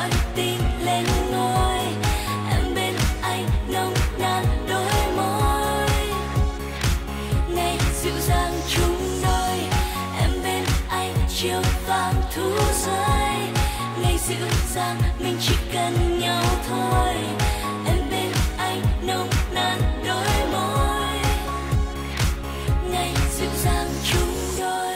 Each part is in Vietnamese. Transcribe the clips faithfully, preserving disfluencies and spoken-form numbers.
gọi tình lên ngôi. Em bên anh nồng nàn đôi môi, ngày dịu dàng chung đôi. Em bên anh chiều vàng thu rơi, ngày dịu dàng mình chỉ cần nhau thôi. Em bên anh nồng nàn đôi môi, ngày dịu dàng chung đôi.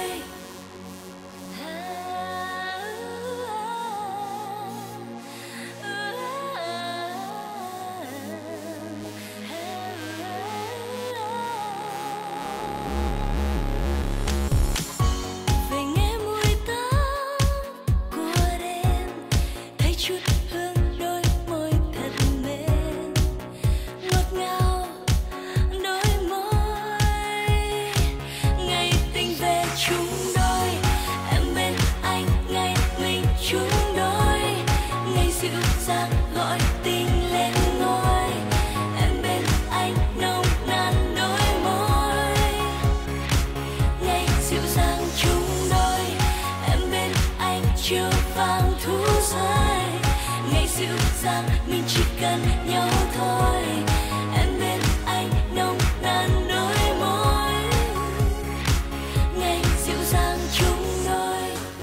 Về nghe mùi tóc của đêm, thấy chút hương đôi môi thật mềm, ngọt ngào đôi môi. Ngày tình về chung đôi, em bên anh ngày mình chung đôi. Ngày dịu dàng gọi tình lên ngôi, em bên anh nồng nàn đôi môi. Ngày dịu dàng chung đôi, em bên anh chiều vàng thu rơi. Ngày dịu dàng mình chỉ cần nhau thôi. Em bên anh nồng nàn đôi môi, ngày dịu dàng chung đôi.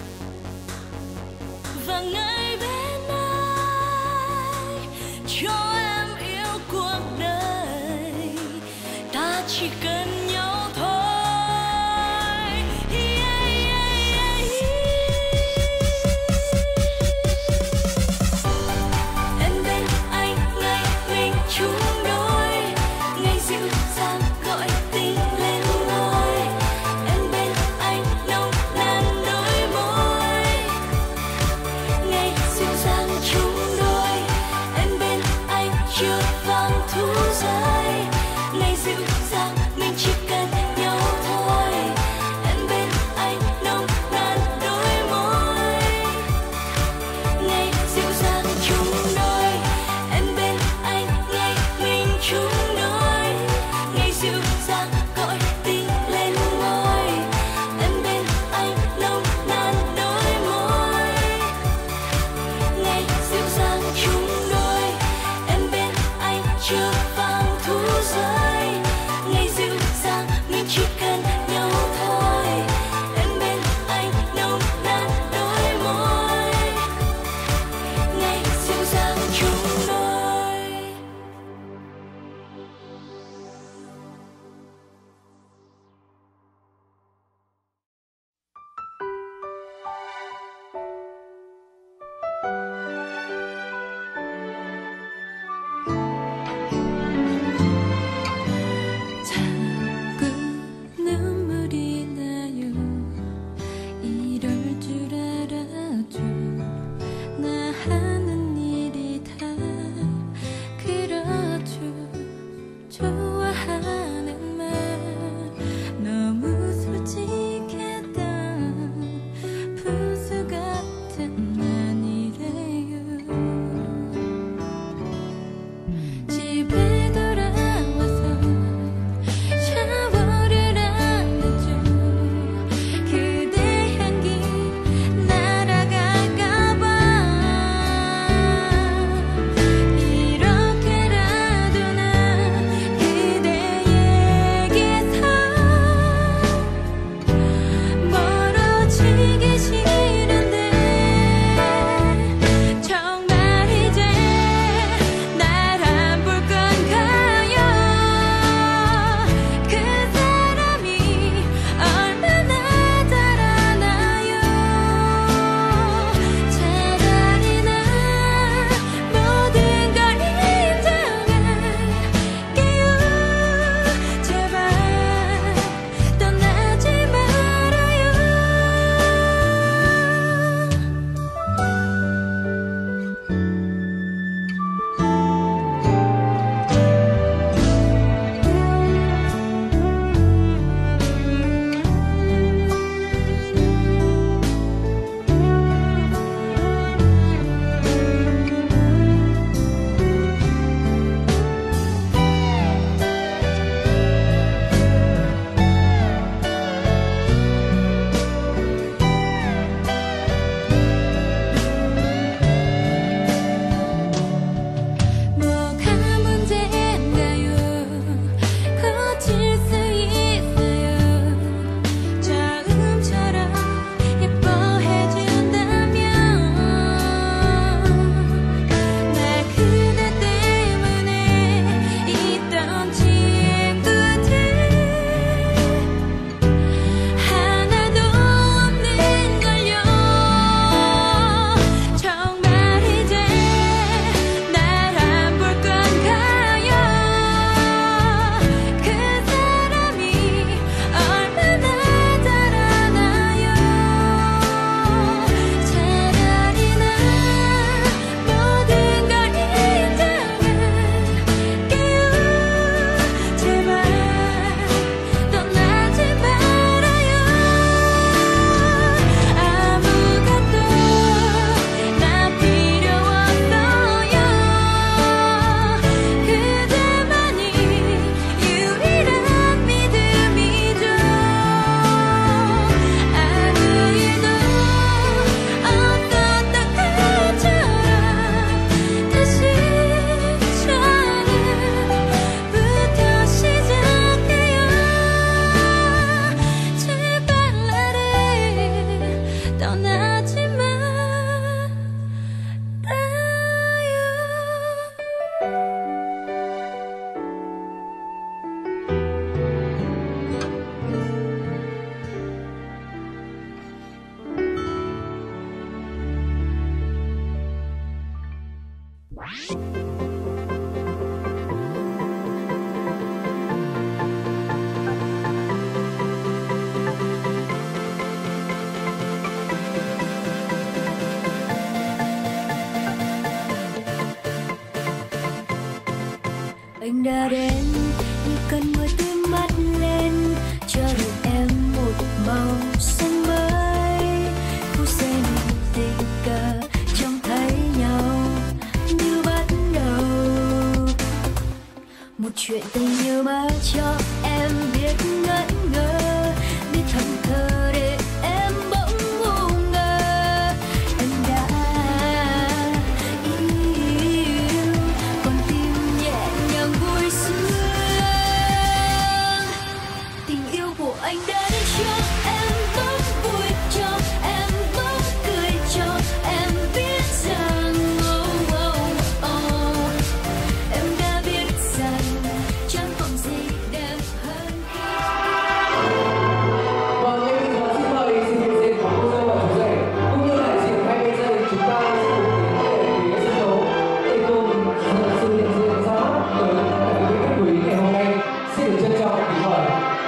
Và ngày bên anh cho em yêu cuộc đời, ta chỉ cần nhau thôi. Yeah, yeah, yeah, yeah. Em bên anh ngày mình chung đôi, ngày dịu dàng gọi tình lên ngôi. Em bên anh nồng nàn đôi môi, ngày dịu dàng chung đôi. Em bên anh chiều vàng thu rơi, ngày dịu dàng mình chỉ Anh đã đến như cơn mưa tươi mắt lên, cho đời em một màu xanh mới. Phút giây này tình cờ trông thấy nhau như bắt đầu một chuyện tình yêu mới cho em biết ngẩn ngơ, biết thẫn thờ để em bỗng ngu ngơ. Em đã yêu con tim nhẹ nhàng vui sướng, tình yêu của anh đã đến cho em bỗng vui, cho em bỗng cười, cho em biết rằng oh, oh, oh. Em đã biết rằng chẳng còn gì đẹp hơn Vâng, ngay bây giờ xin mời sự hiện diện của cô dâu và chú rể cũng như đại diện hai bên gia đình chúng ta sẽ cùng tiến về phía sân khấu để cùng sự hiện diện ra mắt tới tất cả quý vị khách quý ngày hôm nay. Xin được trân trọng kính mời.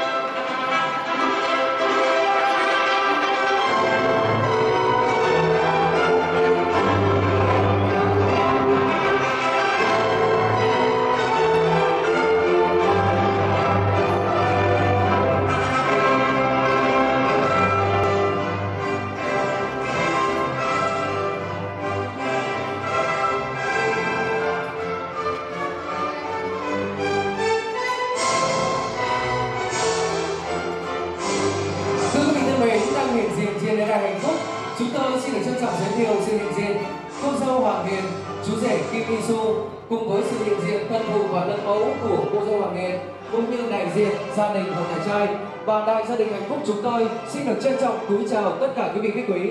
Hiện diện trên đài hạnh phúc, chúng tôi xin được trân trọng giới thiệu sự hiện diện cô dâu Hoàng Hiền, chú rể Kim Y Su, cùng với sự hiện diện tân phụ và lân mẫu của cô dâu Hoàng Hiền, cũng như đại diện gia đình của nhà trai và đại gia đình hạnh phúc. Chúng tôi xin được trân trọng cúi chào tất cả quý vị khách quý.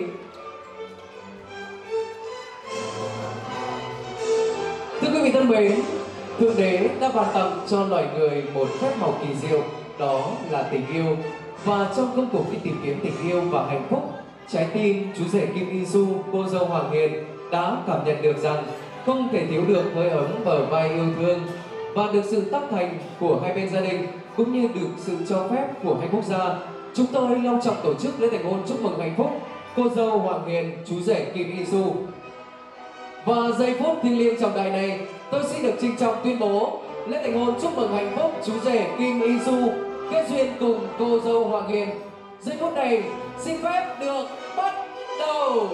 Thưa quý vị thân mến, Thượng Đế đã ban tặng cho loài người một phép màu kỳ diệu, đó là tình yêu. Và trong công cuộc đi tìm kiếm tình yêu và hạnh phúc, trái tim chú rể Kim Y Su, cô dâu Hoàng Hiền đã cảm nhận được rằng không thể thiếu được hơi ấm bờ vai yêu thương, và được sự tác thành của hai bên gia đình cũng như được sự cho phép của hai quốc gia. Chúng tôi long trọng tổ chức lễ thành hôn chúc mừng hạnh phúc cô dâu Hoàng Hiền, chú rể Kim Y Su. Và giây phút thiêng liêng trọng đại này, tôi xin được trịnh trọng tuyên bố lễ thành hôn chúc mừng hạnh phúc chú rể Kim Y Su kết duyên cùng cô dâu Hoàng Hiền. Giây phút này xin phép được bắt đầu.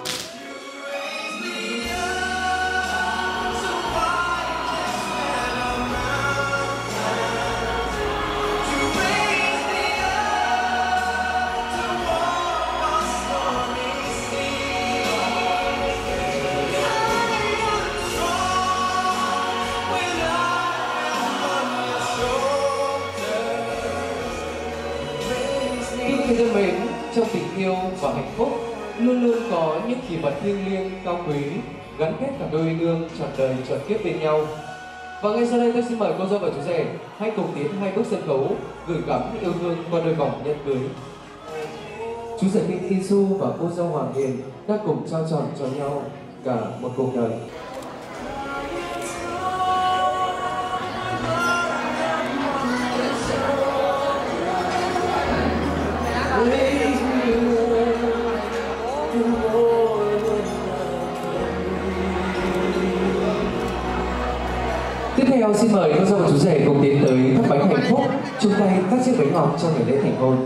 Quý thân mến, trong tình yêu và hạnh phúc luôn luôn có những kỷ vật thiêng liêng cao quý gắn kết cả đôi nương trọn đời trọn kiếp bên nhau. Và ngay sau đây tôi xin mời cô dâu và chú rể hãy cùng tiến hai bước sân khấu gửi gắm yêu thương qua đôi vòng nhân cưới. Chú rể Kim Y Su và cô dâu Hoàng Hiền đã cùng trao trọn cho nhau cả một cuộc đời. Tiếp theo xin mời cô dâu và chú rể cùng tiến tới thắp bánh hạnh phúc, chung tay cắt chiếc bánh ngọt trong ngày lễ thành hôn.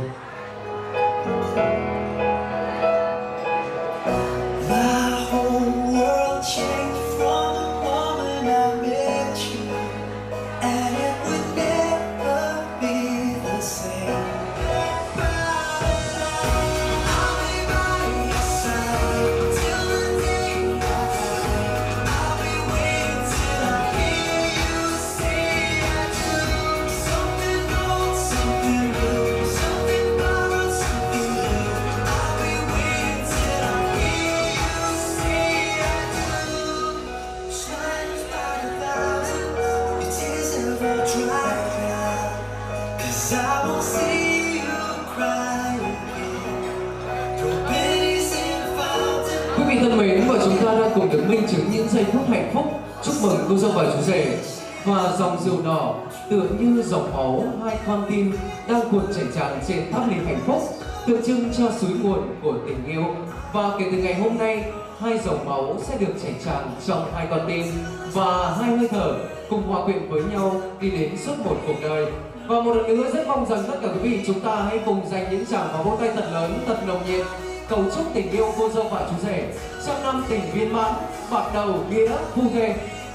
Quý vị thân mến, và chúng ta đang cùng được minh chứng những giây phút hạnh phúc Chúc mừng cô dâu và chú rể. Và dòng rượu đỏ tựa như dòng máu hai con tim đang cuộn chảy tràn trên tháp ly hạnh phúc, tượng trưng cho suối nguồn của tình yêu. Và kể từ ngày hôm nay, hai dòng máu sẽ được chảy tràn trong hai con tim và hai hơi thở cùng hòa quyện với nhau đi đến suốt một cuộc đời. Và một lần nữa rất mong rằng tất cả quý vị chúng ta hãy cùng dành những tràng và vỗ tay thật lớn, thật nồng nhiệt, cầu chúc tình yêu cô dâu và chú rể trăm năm tình viên mãn, bạc đầu nghĩa phu thê.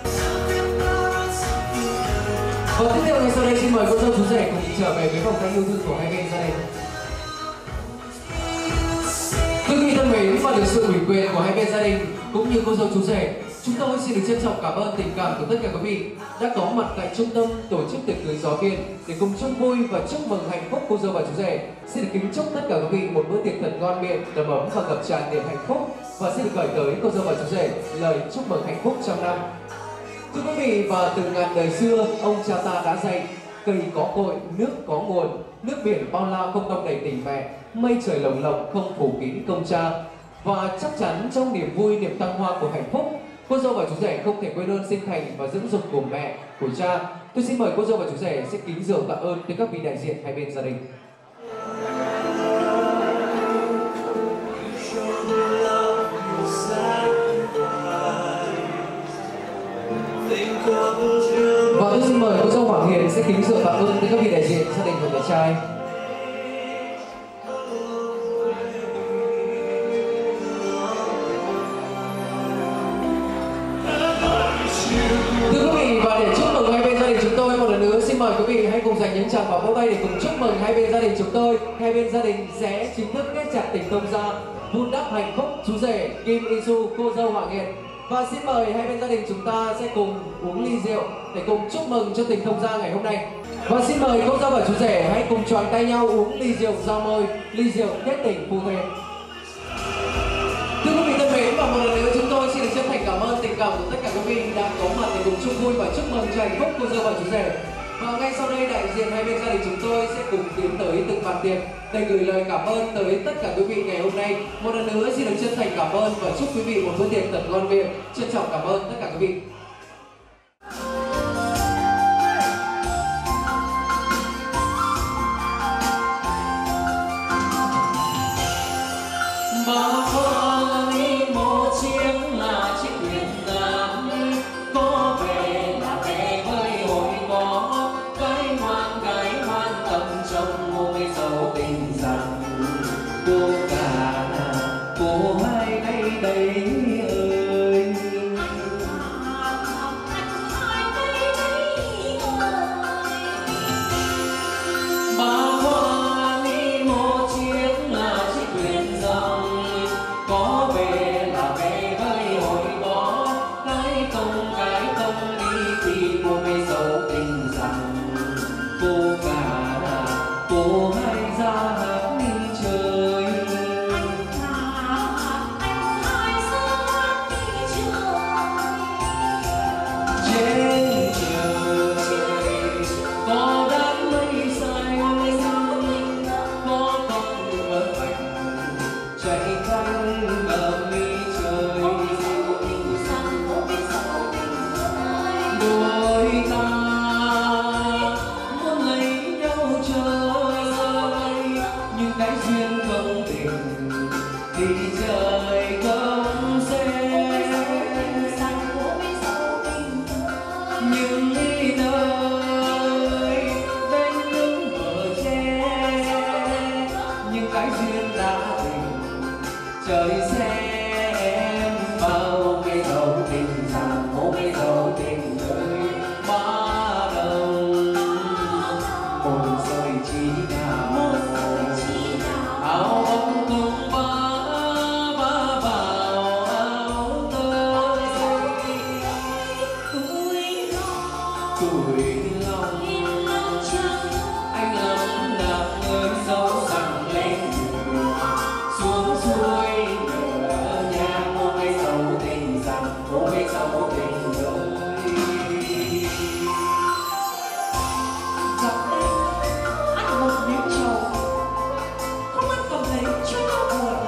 Và tiếp theo ngay sau đây xin mời cô dâu chú rể cùng trở về với vòng tay yêu thương của hai bên gia đình. Quý vị thân mến, và được sự ủy quyền của hai bên gia đình cũng như cô dâu chú rể, chúng tôi xin được trân trọng cảm ơn tình cảm của tất cả quý vị đã có mặt tại trung tâm tổ chức tiệc cưới Gió Biên để cùng chung vui và chúc mừng hạnh phúc cô dâu và chú rể. Xin được kính chúc tất cả quý vị một bữa tiệc thật ngon miệng, đầm ấm và ngập tràn niềm hạnh phúc. Và xin được gửi tới cô dâu và chú rể lời chúc mừng hạnh phúc trăm năm. Thưa quý vị, và từ ngàn đời xưa, ông cha ta đã dạy: cây có cội, nước có nguồn, nước biển bao la không đong đầy tình mẹ, mây trời lồng lộng không phủ kín công cha. Và chắc chắn trong niềm vui, niềm thăng hoa của hạnh phúc, cô dâu và chú rể không thể quên ơn sinh thành và dưỡng dục của mẹ, của cha. Tôi xin mời cô dâu và chú rể sẽ kính rượu tạ ơn tới các vị đại diện hai bên gia đình. Và tôi xin mời cô dâu Hoàng Hiền sẽ kính rượu tạ ơn tới các vị đại diện gia đình của nhà trai. Thưa quý vị, và để chúc mừng hai bên gia đình chúng tôi một lần nữa, xin mời quý vị hãy cùng dành những tràng pháo vỗ tay để cùng chúc mừng hai bên gia đình chúng tôi. Hai bên gia đình sẽ chính thức kết chặt tình thông gia, vun đắp hạnh phúc chú rể Kim Isu, cô dâu Hoàng Hiền. Và xin mời hai bên gia đình chúng ta sẽ cùng uống ly rượu để cùng chúc mừng cho tình thông gia ngày hôm nay. Và xin mời cô dâu và chú rể hãy cùng choàng tay nhau uống ly rượu giao môi, ly rượu kết tình phu thê. Thưa quý vị thân mến, và một lần nữa chúng tôi xin được chân thành cảm ơn tình cảm của tất cả quý vị đã có mặt để cùng chung vui và chúc mừng cho hạnh phúc cô dâu và chú rể. Và ngay sau đây đại diện hai bên gia đình chúng tôi sẽ cùng tiến tới từng bàn tiệc để gửi lời cảm ơn tới tất cả quý vị ngày hôm nay. Một lần nữa xin được chân thành cảm ơn và chúc quý vị một bữa tiệc thật ngon miệng. Trân trọng cảm ơn tất cả quý vị.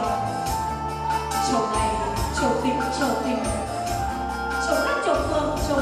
Chầu này, chầu tình, chầu tình, chầu cắt chầu thơm, chầu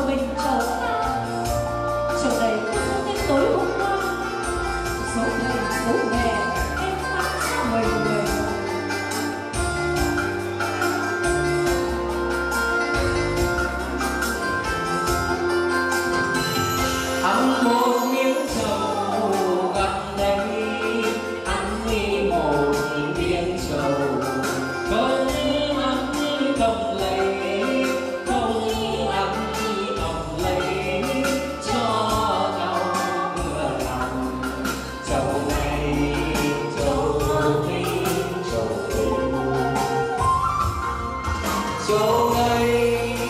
mang một miếng trầu gặp đây, ăn đi một miếng trầu không ăn đồng lấy, không ăn đồng lấy cho nhau vừa lòng. Trầu này trầu tình, trầu tình, trầu này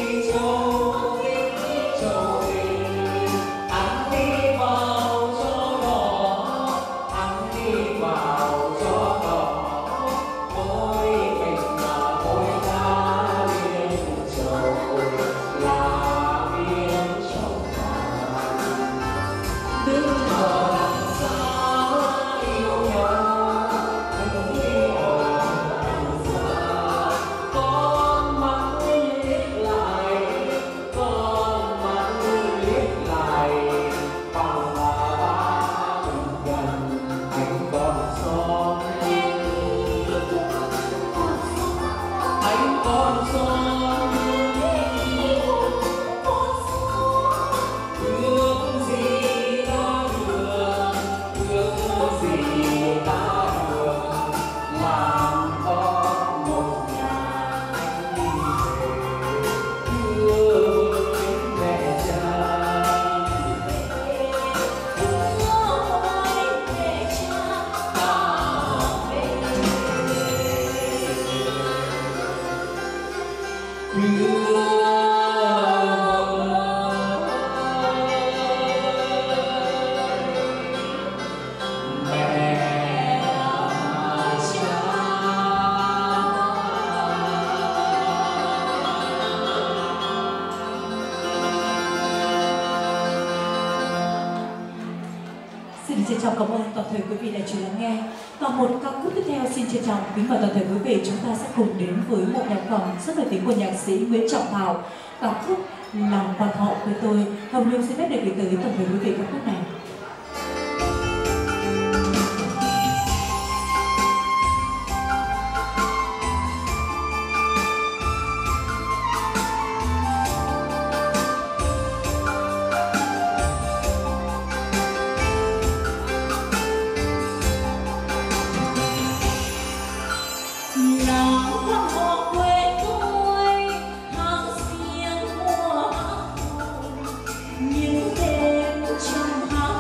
Xin trân trọng cảm ơn toàn thể quý vị đã chú lắng nghe. Và một ca khúc tiếp theo xin trân trọng kính mời toàn thể quý vị chúng ta sẽ cùng đến với một nhạc phẩm rất nổi tiếng của nhạc sĩ Nguyễn Trọng Thảo. Ca khúc Lòng Quan Họ với tôi. Hồng Nhung xin phép được gửi tới toàn thể quý vị ca khúc này. Những đêm trong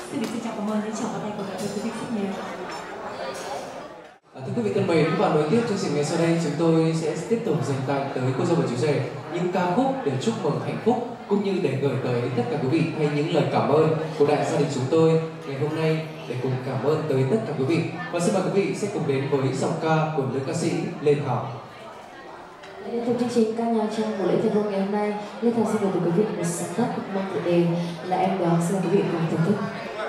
Xin được trân trọng cảm ơn những tràng pháo tay của các quý vị rất nhiều. À, thưa quý vị thân mến, và nối tiếp chương trình ngày sau đây, chúng tôi sẽ tiếp tục dành tặng tới cô dâu và chú rể những ca khúc để chúc mừng hạnh phúc, cũng như để gửi tới tất cả quý vị hay những lời cảm ơn của đại gia đình chúng tôi ngày hôm nay, để cùng cảm ơn tới tất cả quý vị. Và xin mời quý vị sẽ cùng đến với giọng ca của nữ ca sĩ Lê Thảo. Liên tục chương trình ca nhạc trong buổi lễ thành công ngày hôm nay, Lê Thảo xin gửi tới quý vị một sáng tác cực mong tựa đề là Em Đó. Xin mời quý vị cùng thưởng thức.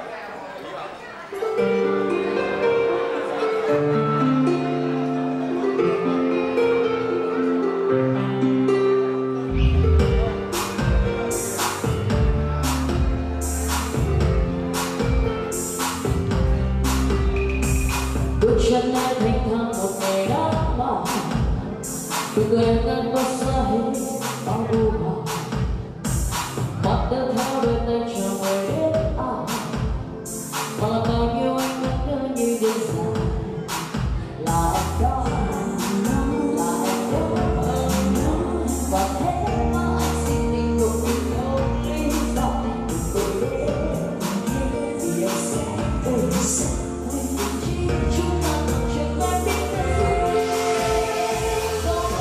Chân em thanh thang một ngày đã mỏi, từ người em đang có xa hết bao u hồn, mắt đơn theo đôi tay chờ người đến ai, mà là bao nhiêu anh mắt đưa như đêm dài, là em đó, là em đó, và thế mà anh xin tình cuộc tình yêu lý do tôi đến, vì em sẽ tôi sẽ chúng ta chẳng quen biết tới, không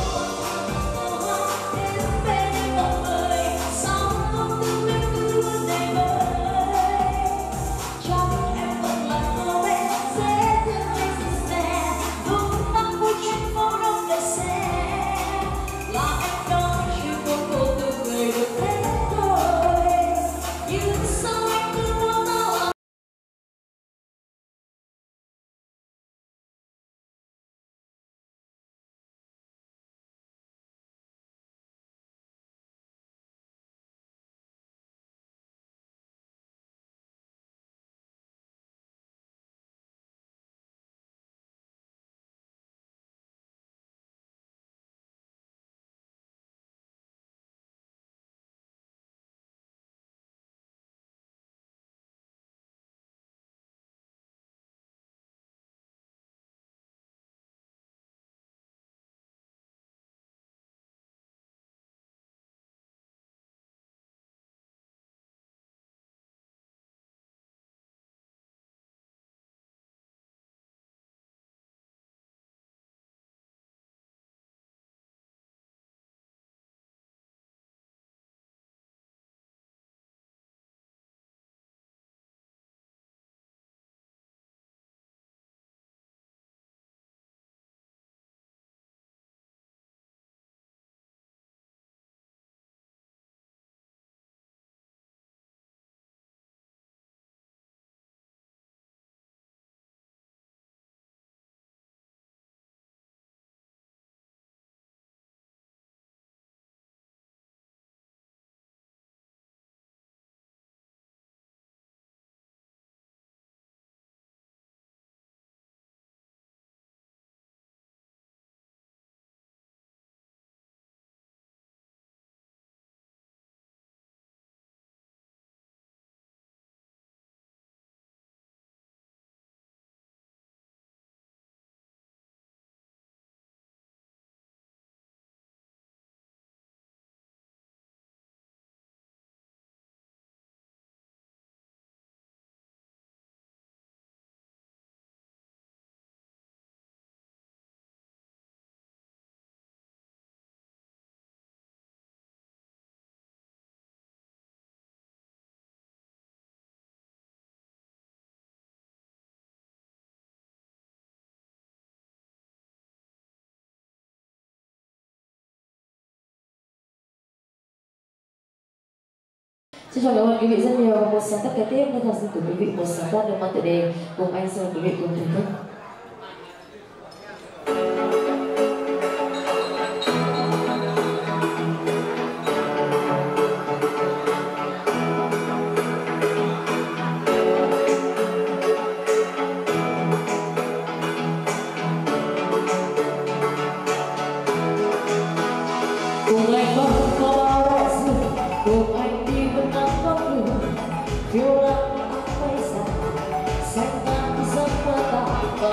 đến bên em một người, sao không tự biết cứ luôn đầy vơi, chắc em vẫn là cô bé dễ thương hay dịu dàng, đúng năm vui trên phố đông để xem, là em đó chưa có cô tự người được thế thôi, nhưng sao anh cứ lo lo. Xin chào cảm ơn quý vị rất nhiều. Một sáng tác kế tiếp nên thật xin gửi quý vị một sáng tác được mang tựa đề Cùng Anh. Xin mời quý vị cùng thưởng thức. Cùng anh vẫn có bao đại sự, cùng anh đi vẫn nắng có đường, phiêu lãng áo mây dài, xanh ngàn giấc mơ ta và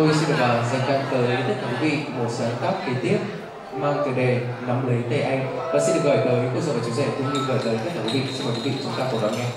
tôi xin được uh, dành tặng tới tất cả quý vị một sáng tác kế tiếp mang tựa đề Nắm lấy tay anh và xin được gửi tới cô dâu và chú rể cũng như gửi tới tất cả quý vị. Xin mời quý vị chúng ta cùng đón nghe.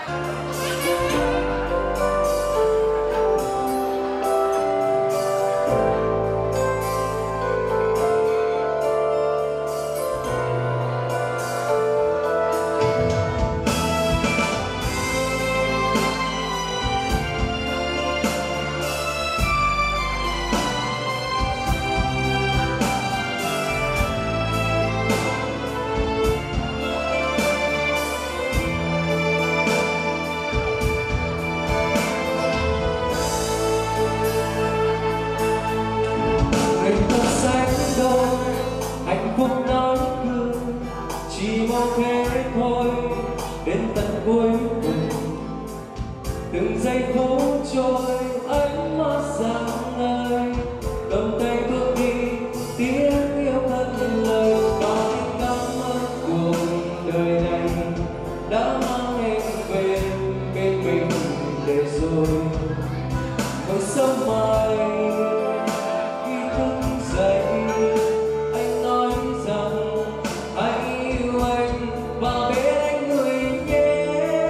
Hạnh phúc nói cười chỉ mong thế thôi đến tận cuối cùng. Từng giây phút trôi ánh mắt sáng ngời, cầm tay bước đi tiếng yêu thân lời. Nói cảm ơn cuộc đời này đã mang em về bên mình để rồi một sớm mai khi thức dậy anh nói rằng hãy yêu anh và bên anh người nhé.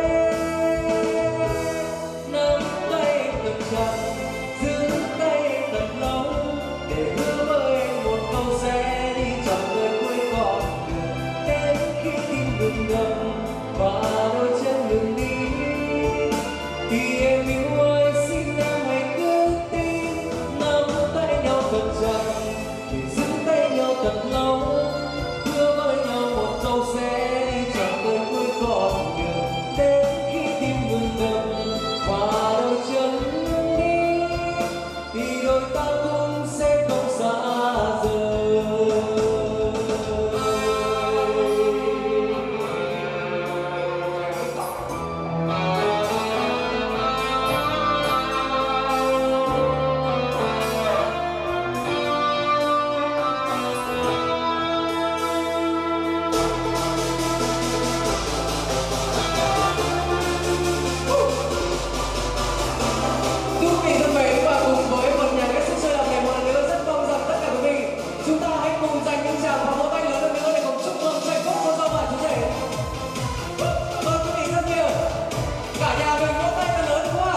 Nắm tay thật chặt giữ tay thật lâu để hứa với anh một câu sẽ đi trọn đời cuối con đường đến khi tim ngừng đập và đôi chân ngừng đi. Thì em yêu anh xin em hãy cứ tin, nắm tay nhau thật chặt để giữ tay nhau thật lâu, hứa với nhau một câu sẽ đi trọn đời cuối con đường đến khi tim ngừng đập và đôi chân ngừng đi. Thì đôi ta cũng sẽ không xa rời. Thưa quý vị thân mến, và cùng với một nhà hát sôi động này một lần nữa rất mong rằng tất cả quý vị chúng ta hãy cùng dành những tràng pháo vỗ tay lớn hơn nữa để cùng chúc mừng hạnh phúc cô dâu và chú rể. Cảm ơn quý vị rất nhiều. Cả nhà mình vỗ tay thật lớn đúng không ạ?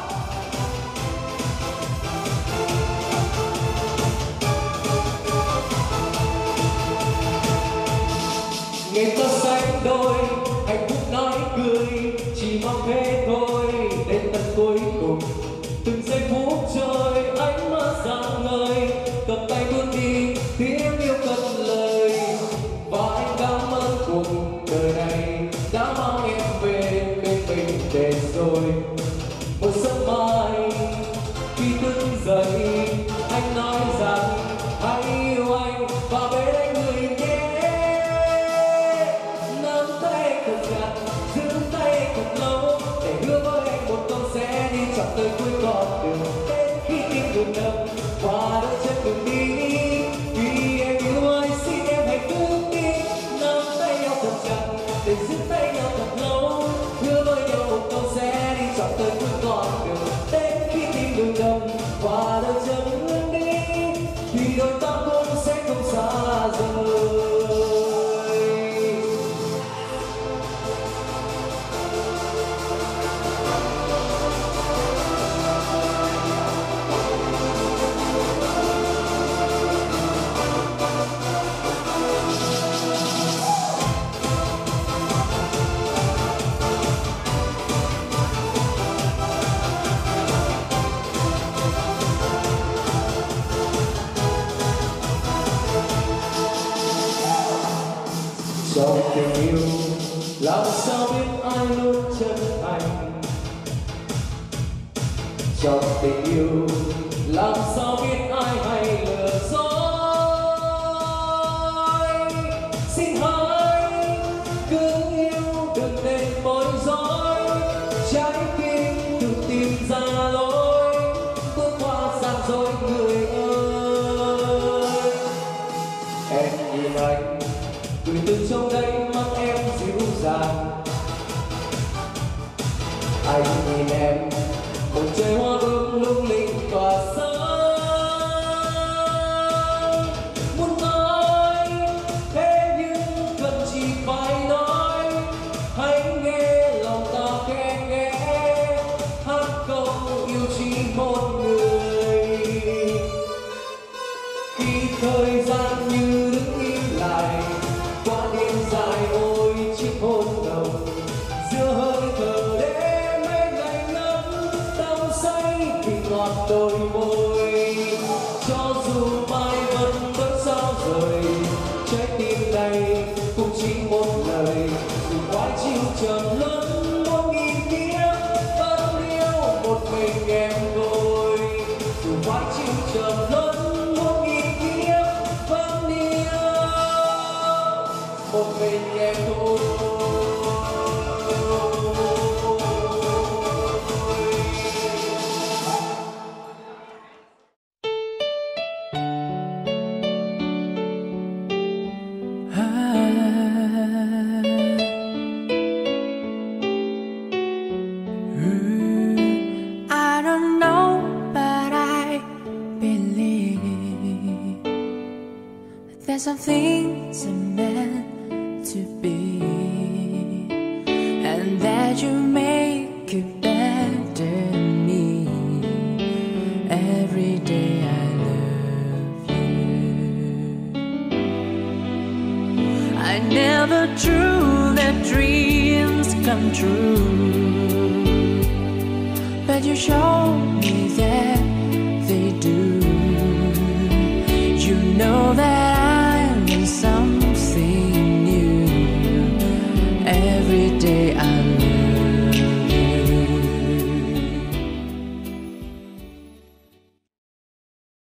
Ngày ta sánh đôi, hạnh phúc nói cười chỉ mong thế thôi đến tận cuối cùng. Từng giây phút trôi ánh mắt sáng ngời, cầm tay bước đi tiếng yêu cất lời. Và anh cảm ơn cuộc đời này đã mang em về bên mình để rồi một sớm mai khi thức dậy anh nói rằng hãy yêu anh và bên anh người nhé. Nắm tay thật chặt giữ tay thật lâu để hứa với anh một câu sẽ đi trọn đời cuối con đường đến khi tim ngừng đập và đôi chân ngừng đi. Vì em yêu anh xin em hãy cứ tin, nắm tay nhau thật chặt để giữ tay nhau thật lâu, hứa với nhau một câu sẽ đi trọn đời cuối con đường đến khi tim ngừng đập và đôi chân ngừng đi. Thì đôi ta cũng sẽ không xa rời. Trong tình yêu làm sao biết ai luôn chân thành, trong tình yêu làm sao biết ai hay lừa dối. Xin hãy cứ yêu đừng nên bối rối, trái tim tự tìm ra lối bước qua gian dối người ơi. Em nhìn anh gửi từ trong đây mắt em dịu dàng, anh nhìn em một trời hoa ươm lung linh tỏa sáng. thời gian như đứng im lại qua đêm dài ôi chiếc hôn nồng giữa hơi thở để mấy ngày nắng đắm say vì ngọt đôi môi cho dù mai vẫn vẫn sao rồi trái tim này cũng chỉ một lời dù quá chịu trầm lớn muôn nghìn kiếp vẫn yêu một mình em thôi dù quá chịu trầm lớn muôn nghìn kiếp vẫn yêu một mình em thôi. I don't know, but I believe there's some things are meant to be, and that you make it better me. Every day I love you. I never drew that dreams come true, but you showed